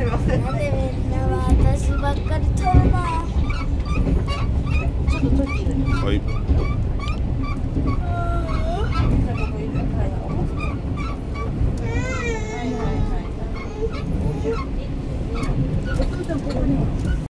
みません。 なんでみんなは私ばっかり撮